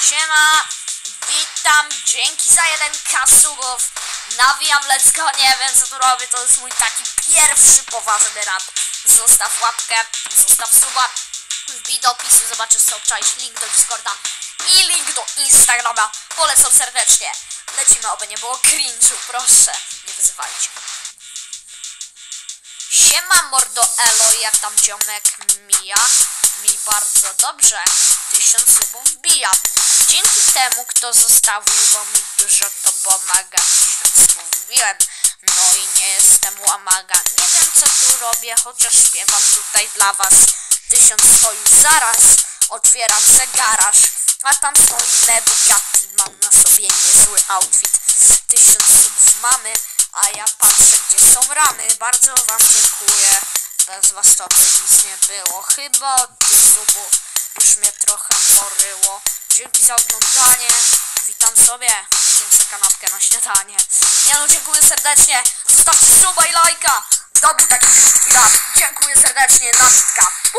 Siema, witam, dzięki za 1K subów. Nawijam, let's go, nie wiem co tu robię, to jest mój taki pierwszy poważny rap. Zostaw łapkę, zostaw suba, wbij do opisu, zobaczysz co obczaisz, link do Discorda i link do Instagrama. Polecam serdecznie. Lecimy, oby nie było cringe'u, proszę, nie wyzywajcie. Siema mordo elo, jak tam ziomek mija? Mi bardzo dobrze, 1000 subów wbija. Dzięki temu kto zostawił, bo mi dużo to pomaga. 1000 subów wbiłem, no i nie jestem łamaga. Nie wiem co tu robię, chociaż śpiewam tutaj dla was. 1000 stoi zaraz, otwieram se garaż, a tam stoi Le Bugatti, mam na sobie niezły outfit. 1000 subów mamy, a ja patrzę gdzie są ramy. Bardzo wam dziękuję, bez was to by nic nie było. Chyba od tych subów już mnie trochę poryło. Dzięki za oglądanie, witam sobie, zjem sobie kanapkę na śniadanie. Nie no, dziękuję serdecznie, zostawcie suba i lajka. To był taki krótki rap, dziękuję serdecznie, nawitka.